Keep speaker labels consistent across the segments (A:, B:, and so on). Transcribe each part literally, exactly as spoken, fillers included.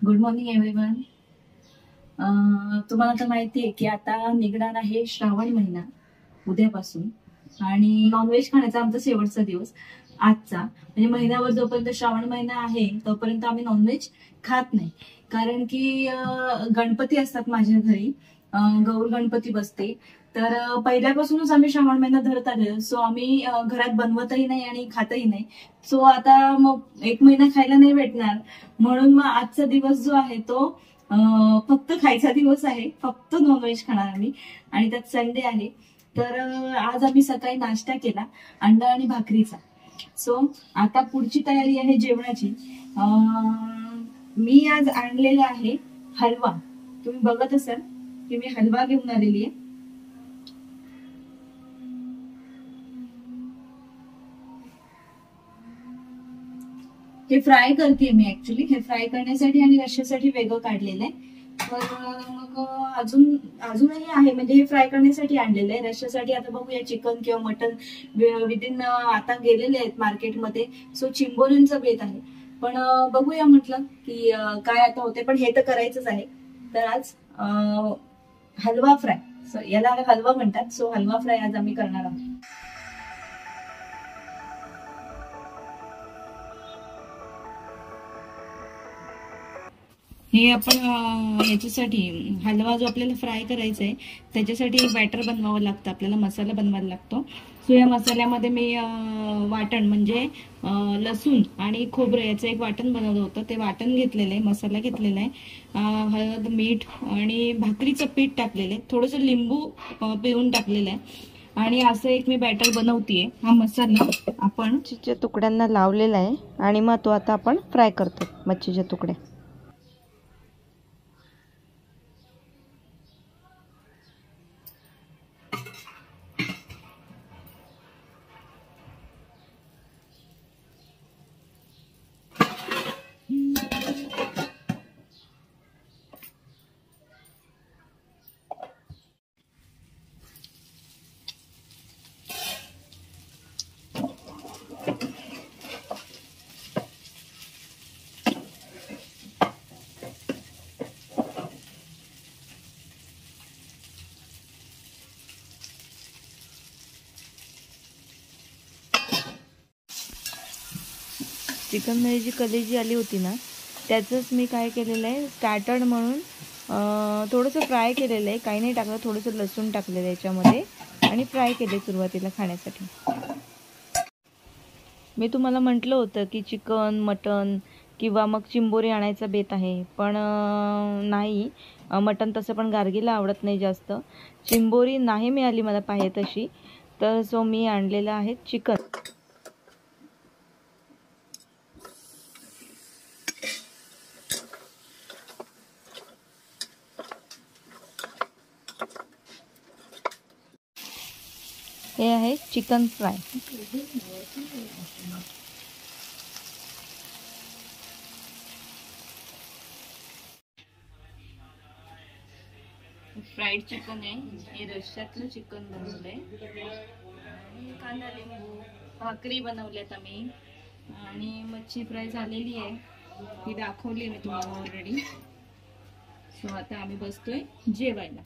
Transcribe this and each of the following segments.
A: Good morning everyone. तुम्हाला तर माहिती आहे की आता निघणार आहे श्रावण महिना उद्यापासून, आणि नॉनव्हेज खाण्याचा आमचा शेवटचा दिवस आजचा. म्हणजे महिन्यावर जोपर्यंत श्रावण महिना आहे तोपर्यंत आम्ही नॉनव्हेज खात नाही, कारण की गणपती असतात माझ्या घरी, गौर गणपती बसते. तर पहिल्यापासूनच आम्ही श्रावण महिना धरत आलेलो, सो आम्ही घरात बनवतही नाही आणि खातही नाही. सो आता मग एक महिना खायला नाही भेटणार, म्हणून मग आजचा दिवस जो आहे तो फक्त खायचा दिवस आहे. फक्त नॉनव्हेज खाणार आम्ही, आणि त्यात संडे आहे. तर आज आम्ही सकाळी नाश्ता केला अंडा आणि भाकरीचा. सो आता पुढची तयारी आहे जेवणाची. मी आज आणलेला आहे हलवा. तुम्ही बघत असाल की मी हलवा घेऊन आलेली आहे. हे फ्राय करते मी. ऍक्च्युली हे फ्राय करण्यासाठी आणि रश्श्यासाठी वेगळं काढलेलं आहे. तर मग अजून अजूनही आहे, म्हणजे हे फ्राय करण्यासाठी आणलेलं आहे. रश्श्यासाठी आता बघूया चिकन किंवा मटन विदिन आता गेलेले आहेत मार्केटमध्ये. सो चिंबोरींचं बेत आहे, पण बघूया म्हटलं की काय आता होते, पण हे तर करायचंच आहे. तर आज हलवा फ्राय, सो याला हलवा म्हणतात, सो हलवा फ्राय आज आम्ही करणार आहोत. हे आपण याच्यासाठी हलवा जो आपल्याला फ्राय करायचा आहे त्याच्यासाठी एक बॅटर बनवावं लागतं, आपल्याला मसाला बनवायला लागतो. सो या मसाल्यामध्ये मी वाटण म्हणजे लसूण आणि खोबरं याचं एक वाटण बनवलं होतं. ते वाटण घेतलेलं आहे, मसाला घेतलेला आहे, हळद मीठ आणि भाकरीचं पीठ टाकलेलं आहे, थोडंसं लिंबू पिळून टाकलेलं आहे, आणि असं एक मी बॅटर बनवतीये. हा मसाला आपण मच्छीच्या तुकड्यांना लावलेला आहे आणि मग तो आता आपण फ्राय करतो मच्छीच्या तुकड्या. चिकनमध्ये जी कलेजी आली होती ना, त्याचंच मी काय केलेलं आहे, स्टार्टर म्हणून थोडंसं फ्राय केलेलं आहे. काही नाही टाकलं, थोडंसं लसूण टाकलेलं आहे याच्यामध्ये आणि फ्राय केले सुरुवातीला खाण्यासाठी. मी तुम्हाला म्हटलं होतं की चिकन मटन किंवा मग चिंबोरी आणायचा बेत आहे, पण नाही, मटन तसं पण गार्गीला आवडत नाही जास्त. चिंबोरी नाही मिळाली मला पाहिजे तशी, तर सो मी आणलेलं आहे चिकन. हे आहे चिकन फ्राय. फ्राईड चिकन आहे, हे रश्श्यातलं चिकन बनवलंय, कांदा लिंबू भाकरी बनवल्यात आम्ही, आणि मच्छी फ्राय झालेली आहे, ती दाखवली मी तुम्हाला ऑलरेडी. सो आता आम्ही बसतोय जेवायला.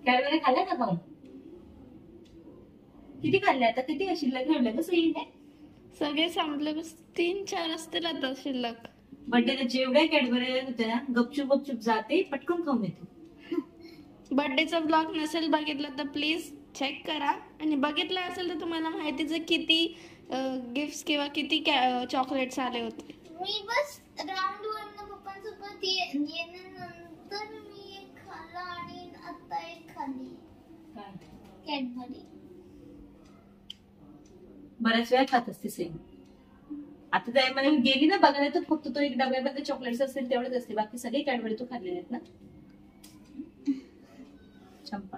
A: कॅडबरी खाल्ल्या का खाऊन? किती खाल्ल्या आता? किती शिल्लक ठेवल्या कसं येईल?
B: सगळे संपले, बस तीन चार असतील आता शिल्लक.
A: बर्थडेला जेवढ्या कॅडबरी होत्या ना, गपचूप गपचूप जाते, पटकन खाऊन येते.
B: बर्थडेचा ब्लॉग नसेल बघितला तर प्लीज चेक करा, आणि बघितला असेल तर तुम्हाला माहितीच आहे किती गिफ्ट्स किंवा किती चॉकलेट्स आले होते.
C: मी बस राऊंड वरनं पप्पांसोबत येण्यानंतर मी एक खाल्ला आणि आता एक खाल्ली कॅडबरी.
A: बऱ्याच वेळा खात असते सेम. आता त्या मला गेली ना बघायला तर फक्त तो एक डब्यामध्ये चॉकलेट्स असतील तेवढेच असते, बाकी सगळे कॅडबरी तू खाल्लेले आहेत ना. चंपा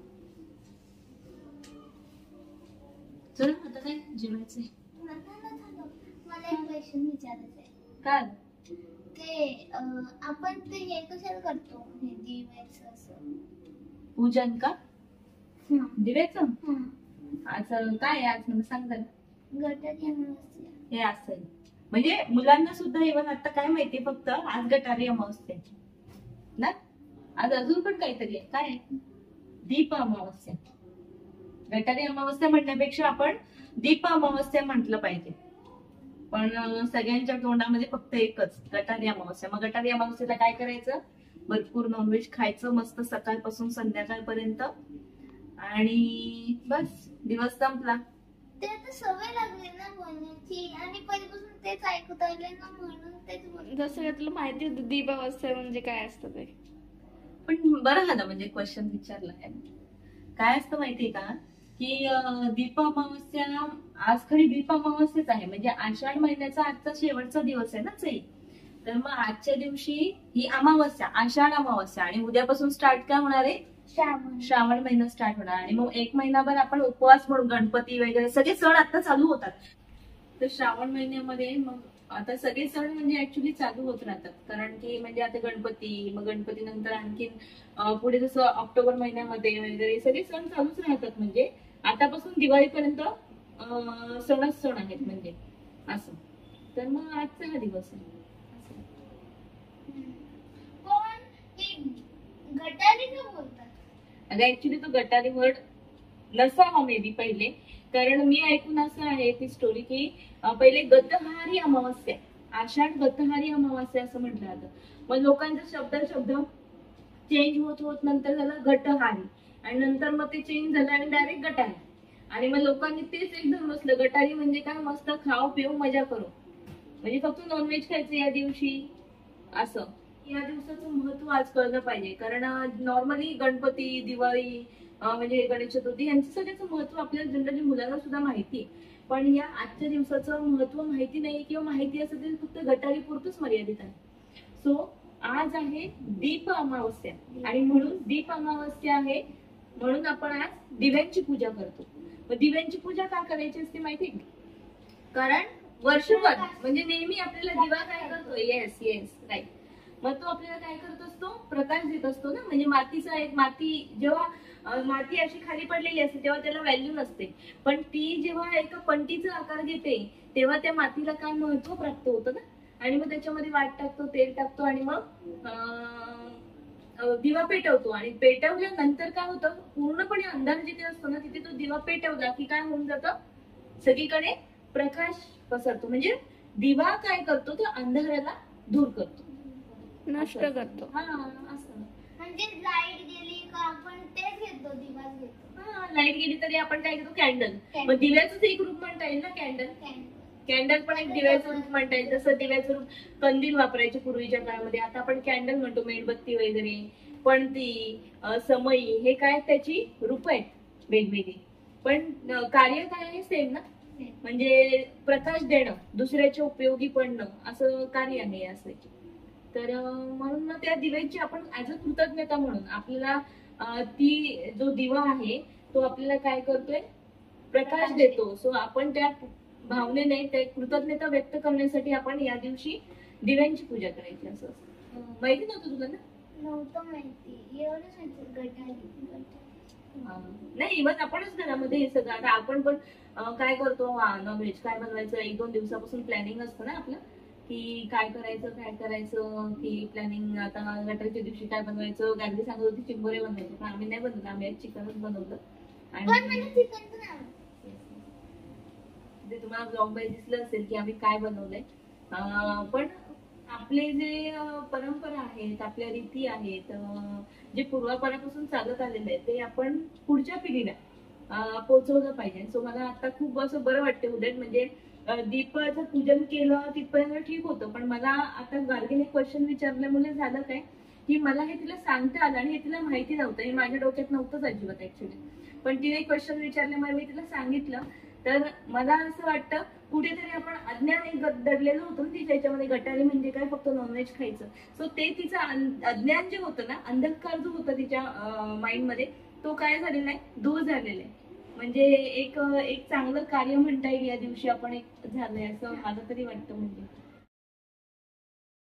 A: चल आता काय जेवायचंय.
C: मला एक क्वेश्चन विचारायचं आहे.
A: काय
C: ते आपण ते हे कशाला करतो, हे दिव्याचं असं
A: पूजन का? दिव्याचं
C: हं.
A: आज काय आहे? आज मला सांग जरा.
C: गटारी अमावस्या.
A: हे असेल म्हणजे मुलांना सुद्धा इव्हन आता काय माहिती, फक्त आज गटारी अमावस्या ना. आज अजून पण काहीतरी आहे. काय आहे? दीप अमावस्या. गटारी अमावस्या म्हणण्यापेक्षा आपण दीप अमावस्या म्हटलं पाहिजे, पण सगळ्यांच्या तोंडामध्ये फक्त एकच गटारी अमावस्या. मग गटारी अमावस्येला काय करायचं? भरपूर नॉनव्हेज खायचं मस्त सकाळपासून संध्याकाळपर्यंत, आणि बस दिवस संपला.
C: ते आता सवय लागली ना बोलण्याची, आणि पहिल्यापासून तेच ऐकत आले ना, म्हणून तेच बोल.
B: जसं का तुला माहिती होतं दीपावस्था म्हणजे काय असतं ते.
A: पण बरं झालं म्हणजे क्वेश्चन विचारलाय. काय असतं माहितीये का की दीप अमावस्या आज खरी दीप अमावस्याच आहे, म्हणजे आषाढ महिन्याचा आजचा शेवटचा दिवस आहे ना चै. तर मग आजच्या दिवशी ही अमावस्या, आषाढ अमावस्या, आणि उद्यापासून स्टार्ट काय होणार आहे?
C: श्रावण.
A: श्रावण महिना स्टार्ट होणार, आणि मग एक महिनाभर आपण उपवास म्हणून गणपती वगैरे सगळे सण आता चालू होतात. तर श्रावण महिन्यामध्ये मग आता सगळे सण म्हणजे ऍक्च्युली चालू होत राहतात, कारण की म्हणजे आता गणपती, मग गणपती नंतर आणखीन पुढे जसं ऑक्टोबर महिन्यामध्ये वगैरे सगळे सण चालूच राहतात. म्हणजे आतापासून दिवाळीपर्यंत सणच सण आहेत म्हणजे असं. तर मग आजचा हा दिवस आहे.
C: पण हे गटारी का बोलतात?
A: अगं ऍक्च्युली तो गटारी वर्ड नसावा मे बी पहिले, कारण मी ऐकून असं आहे ती स्टोरी की पहिले गतहारी अमावस्या, आषाढ गतहारी अमावस्या असं म्हटलं जातं. मग लोकांचा शब्द शब्द चेंज होत होत नंतर झालं गटहारी, आणि नंतर मग ते चेंज झालं आणि डायरेक्ट गटारी, आणि मग लोकांनी तेच एकदम बसलं. गटारी म्हणजे काय? मस्त खाऊ पिऊ मजा करू, म्हणजे फक्त नॉनव्हेज खायचं या दिवशी असं. या दिवसाचं महत्व आज कळलं पाहिजे, कारण नॉर्मली गणपती, दिवाळी म्हणजे गणेश चतुर्थी यांचं सगळ्याचं महत्व आपल्या जनरली मुलांना सुद्धा माहिती आहे, पण या आजच्या दिवसाचं महत्व माहिती नाही, किंवा माहिती असेल तरी फक्त गटारी पुरतच मर्यादित आहे. सो आज आहे दीप अमावस्या, आणि म्हणून दीप अमावस्या आहे म्हणून आपण आज दिव्यांची पूजा करतो. मग दिव्यांची पूजा का करायची असते माहिती? कारण वर्षभर म्हणजे नेहमी आपल्याला दिवा काय करतो? Yes yes right. मग तो आपल्याला काय करत असतो? प्रकाश देत असतो ना. म्हणजे मातीचा एक माती जेव्हा माती अशी खाली पडलेली असते तेव्हा त्याला व्हॅल्यू नसते, पण ती जेव्हा एका पंटीचा आकार घेते तेव्हा त्या मातीला काय महत्व प्राप्त होतं ना. आणि मग त्याच्यामध्ये वाट टाकतो, तेल टाकतो, आणि मग दिवा पेटवतो, आणि पेटवल्यानंतर काय होतं? पूर्णपणे अंधार जिथे असतो ना तिथे तो दिवा पेटवला की काय होऊन जातं? सगळीकडे प्रकाश पसरतो. म्हणजे दिवा काय करतो? तो अंधाराला दूर करतो,
B: नष्ट करतो.
A: हा असं.
C: म्हणजे लाईट गेली का आपण तेच घेतो, दिवाच घेतो.
A: हा लाईट गेली तरी आपण काय घेतो? कॅन्डल. मग दिव्याचंच एक रूप म्हणता येईल ना कॅन्डल. कॅन्डल पण एक दिव्याचं रूप म्हणता येईल. जसं दिव्याचं रूप कंदील वापरायचे पूर्वीच्या काळामध्ये, आता आपण कॅन्डल म्हणतो. मेणबत्ती वगैरे, पणती, समई, हे काय त्याची रूप आहेत वेगवेगळी, पण कार्य काय आहे? सेम ना. म्हणजे प्रकाश देणं, दुसऱ्याच्या उपयोगी पडणं, असं कार्य आहे असं. तर म्हणून मग त्या दिव्याची आपण ऍज अ कृतज्ञता म्हणून आपल्याला ती जो दिवा आहे तो आपल्याला काय करतोय? प्रकाश देतो. सो आपण त्या भावनेने त्या कृतज्ञता व्यक्त करण्यासाठी आपण या दिवशी दिव्यांची पूजा करायची असं. माहिती नव्हतं तुला ना?
C: नव्हतं माहिती. एवढंच माहिती गटारी.
A: नाही, इव्हन आपणच घरामध्ये हे सगळं, आता आपण पण काय करतो? नॉनव्हेज काय बनवायचं एक दोन दिवसापासून प्लॅनिंग असतं ना आपलं, की काय करायचं काय करायचं, की प्लॅनिंग आता गटारच्या दिवशी काय बनवायचं. गार्गी सांगत होती चिंबोरे बनवायचे, पण आम्ही नाही बनवलं, आम्ही आज चिकनच बनवलं.
C: पण मला चिकन पण आवडतं.
A: ते तुम्हाला ब्लॉग मध्ये दिसलं असेल की आम्ही काय बनवलंय. पण आपले जे परंपरा आहेत, आपल्या रीती आहेत, जे पूर्वापारापासून चालत आलेलं आहे ते आपण पुढच्या पिढीला पोहोचवलं पाहिजे. सो मला आता खूप असं बरं वाटतं. उलट म्हणजे दीपाचं पूजन केलं तिथपर्यंत ठीक होतं, पण मला आता गार्गीने क्वेश्चन विचारल्यामुळे झालं काय की मला हे तिला सांगता आलं आणि हे तिला माहिती नव्हतं, हे माझ्या डोक्यात नव्हतंच अजिबात ऍक्च्युली. पण तिने क्वेश्चन विचारल्यामुळे मी तिला सांगितलं. तर मला असं वाटतं कुठेतरी आपण अज्ञान दडलेलो होतो ना तिच्या याच्यामध्ये. गटारी म्हणजे काय, फक्त नॉनव्हेज खायचं. सो ते तिचं अज्ञान जे होतं ना, अंधकार जो होता तिच्या माइंड मध्ये, तो काय झालेला आहे, दूर झालेला आहे. म्हणजे एक एक चांगलं कार्य म्हणता येईल या दिवशी आपण एक झालंय असं मला तरी वाटतं. म्हणजे